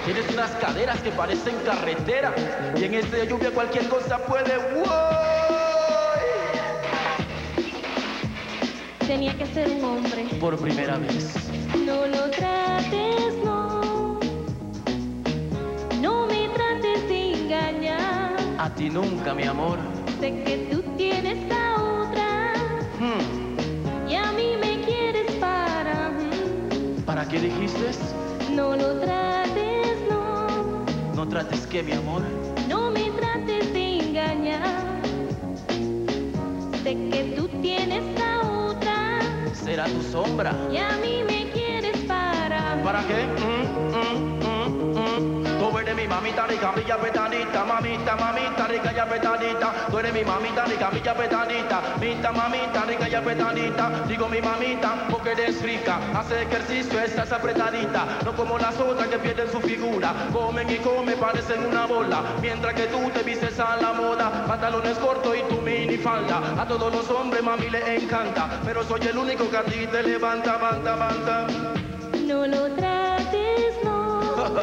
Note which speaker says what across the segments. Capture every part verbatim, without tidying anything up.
Speaker 1: Tienes unas caderas que parecen carretera y en este de lluvia cualquier cosa puede. ¡Wow!
Speaker 2: Tenía que ser un hombre.
Speaker 1: Por primera vez.
Speaker 2: No lo trates, no. No me trates de engañar.
Speaker 1: A ti nunca, mi amor.
Speaker 2: Sé que tú tienes a otra.
Speaker 1: Hmm.
Speaker 2: Y a mí me quieres para. hmm.
Speaker 1: ¿Para qué dijiste?
Speaker 2: No lo trates, no.
Speaker 1: No trates qué, mi amor.
Speaker 2: No me trates de engañar. Sé que tú tienes a otra.
Speaker 1: Será tu sombra.
Speaker 2: Y a mí me quieres para.
Speaker 1: ¿Para qué? Mm, mm, mm, mm. Tú eres mi mamita rica, mi petanita, mamita, mamita rica y petanita. Tú eres mi mamita rica, mi petanita, mita, mamita rica y petanita. Digo mi mamita porque eres rica, hace ejercicio, estás apretadita. No como las otras que pierden su figura, comen y comen, parecen una bola. Mientras que tú te vistes a la moda, pantalones cortos y tu minifalda. A todos los hombres mami le encanta, pero soy el único que a ti te levanta, banda, banda.
Speaker 2: No lo trates, no.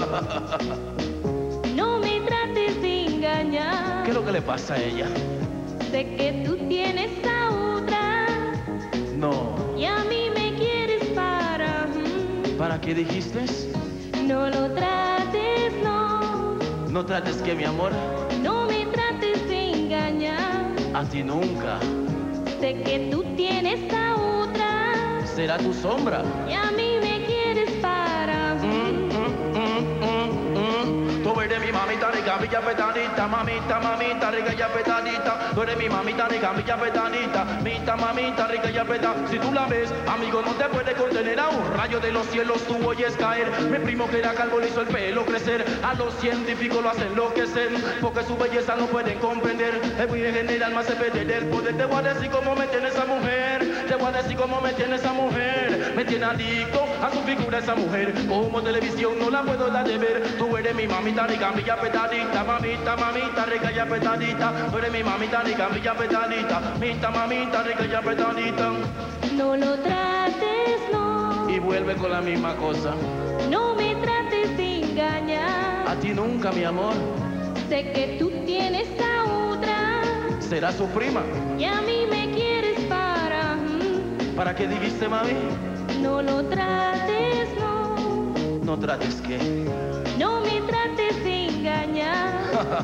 Speaker 2: No me trates de engañar.
Speaker 1: ¿Qué es lo que le pasa a ella?
Speaker 2: Sé que tú tienes a otra.
Speaker 1: No.
Speaker 2: Y a mí me quieres para. hmm.
Speaker 1: ¿Para qué dijiste?
Speaker 2: No lo trates, no.
Speaker 1: No trates que, mi amor.
Speaker 2: No me trates de engañar.
Speaker 1: A ti nunca.
Speaker 2: Sé que tú tienes a otra.
Speaker 1: Será tu sombra.
Speaker 2: Y a mí me quieres para.
Speaker 1: Mm, mm, mm, mm, mm. Tú eres mi mamita rica, mi petanita, mamita, mamita rica y petanita. Tú eres mi mamita rica, mi petanita, mita, mamita rica y petanita. Si tú la ves, amigo, no te puedes contener. A un rayo de los cielos tú oyes caer. Mi primo que era calvo le hizo el pelo crecer. A los científicos lo hacen enloquecer, porque su belleza no pueden comprender. Es muy en general, más se perder el poder. Te voy a decir cómo me tiene esa mujer. Te voy a decir cómo me tiene esa mujer. Me tiene adicto a su figura esa mujer. Como televisión no la puedo dar de ver. Tú eres mi mamita rica, mi petadita, mamita, mamita rica y petadita. Tú eres mi mamita rica, mi petadita, mita, mamita rica y petadita.
Speaker 2: No lo trates, no.
Speaker 1: Y vuelve con la misma cosa.
Speaker 2: No me trates de engañar.
Speaker 1: A ti nunca, mi amor.
Speaker 2: Sé que tú tienes a otra.
Speaker 1: Será su prima.
Speaker 2: Y a mí me quieres para. hmm.
Speaker 1: ¿Para qué dijiste, mami?
Speaker 2: No lo trates, no.
Speaker 1: No trates qué.
Speaker 2: No me trates de engañar.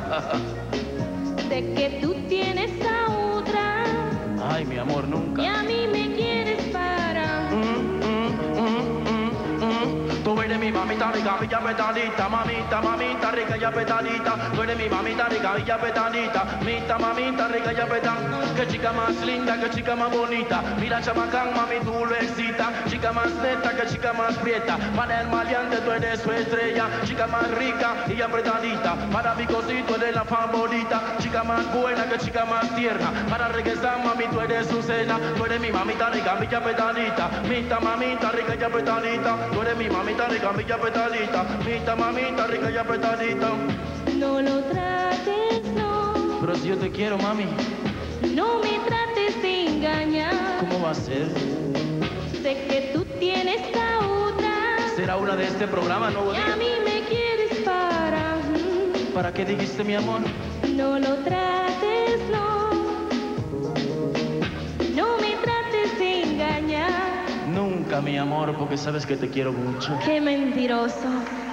Speaker 2: Sé que tú tienes a otra.
Speaker 1: Ay, mi amor, nunca.
Speaker 2: Y a mí me quieres para.
Speaker 1: Mm, mm, mm, mm, mm. Tú eres mi mamita rica, mi petadita, mamita, mamita rica y petadita. Tú eres mi mamita rica y petadita, mita, mamita rica y petadita. Qué chica más linda, qué chica más bonita. Mira, chamacán, mami, tú lo excitas. Chica más neta, qué chica más prieta. Para el maleante tú eres su estrella. Chica más rica y apretadita. Para mi cosito eres la favorita. Chica más buena, que chica más tierna. Para regresar, mami, tú eres su cena. Tú eres mi mamita rica, mi petadita, mita, mamita rica y petadita. Tú eres mi mamita rica, mi petadita, mita, mamita rica y petadita.
Speaker 2: No lo trates, no.
Speaker 1: Pero si yo te quiero, mami.
Speaker 2: No me trates de engañar.
Speaker 1: ¿Cómo va a ser?
Speaker 2: Sé que tú tienes a otra.
Speaker 1: ¿Será una de este programa, no?
Speaker 2: Y a mí me quieres para. hmm.
Speaker 1: ¿Para qué dijiste, mi amor?
Speaker 2: No lo trates, no. No me trates de engañar.
Speaker 1: Nunca, mi amor, porque sabes que te quiero mucho.
Speaker 2: Qué mentiroso.